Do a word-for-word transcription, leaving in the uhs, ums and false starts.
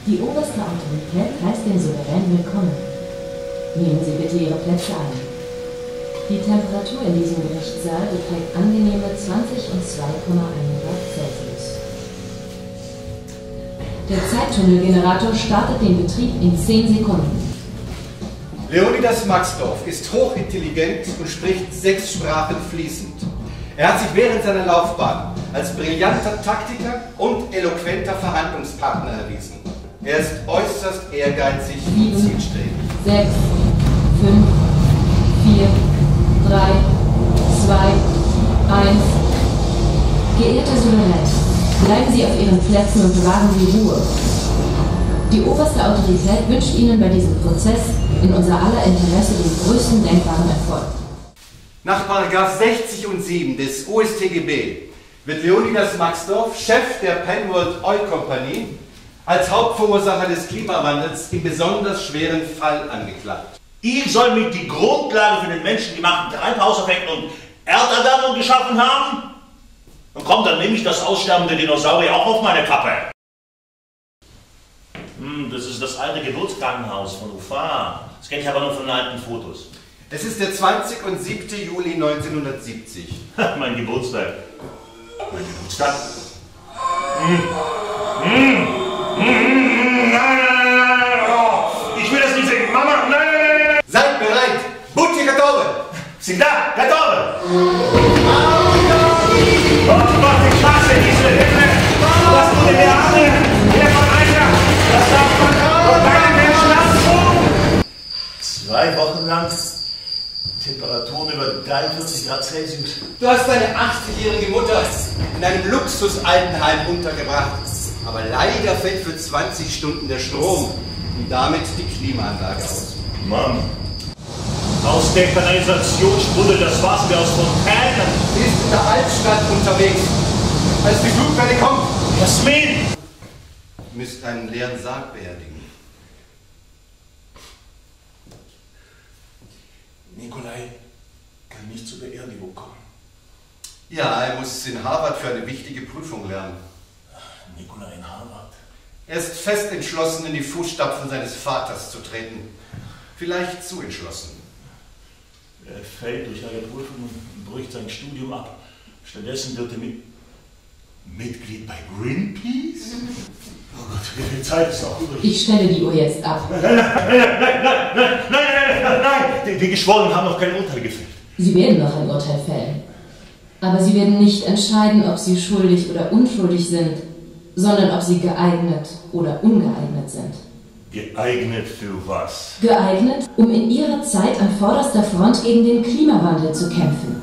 Die oberste Autorität heißt den Souverän willkommen. Nehmen Sie bitte Ihre Plätze ein. Die Temperatur in diesem Gerichtssaal beträgt angenehme zwanzig und zwei Komma eins Grad Celsius. Der Zeittunnelgenerator startet den Betrieb in zehn Sekunden. Leonidas Maxdorf ist hochintelligent und spricht sechs Sprachen fließend. Er hat sich während seiner Laufbahn als brillanter Taktiker und eloquenter Verhandlungspartner erwiesen. Er ist äußerst ehrgeizig und zielstrebig. sechs, fünf, vier, drei, zwei, eins. Geehrter Souverän, bleiben Sie auf Ihren Plätzen und bewahren Sie Ruhe. Die oberste Autorität wünscht Ihnen bei diesem Prozess in unser aller Interesse den größten denkbaren Erfolg. Nach Paragraph sechzig und sieben des O S T G B wird Leonidas Maxdorf, Chef der Penworld Oil Company, als Hauptverursacher des Klimawandels im besonders schweren Fall angeklagt. Ich soll mit die Grundlage für den menschengemachten Treibhauseffekt und Erderwärmung geschaffen haben? Und kommt dann nämlich das Aussterben der Dinosaurier auch auf meine Kappe. Hm, das ist das alte Geburtskrankenhaus von Ufa. Das kenne ich aber nur von alten Fotos. Es ist der zwanzigste und siebte Juli neunzehnhundertsiebzig. Mein Geburtstag. Mein Geburtstag? Hm. Hm. Hm. Nein, nein, nein, nein. Oh. Ich will das nicht sehen. Mama, nein, nein, nein, nein. Seid bereit! Butti Gatore! Sind da, Gatore! Oh Gott, ich hasse diese Hilfe! Das wurde der Arme! Der Verbrecher! Das darf man von keinem Menschen antun! Zwei Wochen lang Temperaturen über dreiundvierzig Grad Celsius. Du hast deine achtzigjährige Mutter in einem Luxus-Altenheim untergebracht. Aber leider fällt für zwanzig Stunden der Strom und damit die Klimaanlage aus. Mann! Aus der Kanalisation sprudelt das Wasser wie aus Fontänen. Sie ist in der Altstadt unterwegs. Als die Flugwelle kommt, Jasmin! ihr müsst einen leeren Sarg beerdigen. Nikolai kann nicht zur Beerdigung kommen. Ja, er muss in Harvard für eine wichtige Prüfung lernen. Nikolai in Harvard? Er ist fest entschlossen, in die Fußstapfen seines Vaters zu treten. Vielleicht zu entschlossen. Er fällt durch eine Prüfung und bricht sein Studium ab. Stattdessen wird er mit Mitglied bei Greenpeace? Oh Gott, wie viel Zeit ist noch übrig? Ich stelle die Uhr jetzt ab. Nein, nein, nein, nein, nein, nein, nein, nein, nein, nein. Die, die Geschworenen haben noch kein Urteil gefällt. Sie werden noch ein Urteil fällen. Aber Sie werden nicht entscheiden, ob Sie schuldig oder unschuldig sind, sondern ob Sie geeignet oder ungeeignet sind. Geeignet für was? Geeignet, um in Ihrer Zeit an vorderster Front gegen den Klimawandel zu kämpfen.